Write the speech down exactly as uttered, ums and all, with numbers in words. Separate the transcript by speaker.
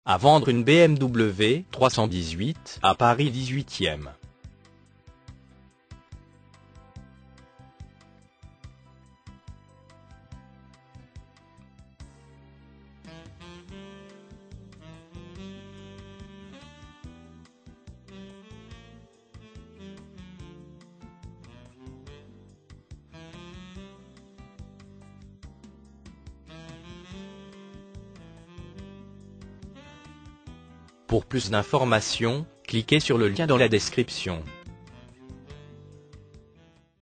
Speaker 1: À vendre une B M W trois cent dix-huit à Paris dix-huitième. Pour plus d'informations, cliquez sur le lien dans la description.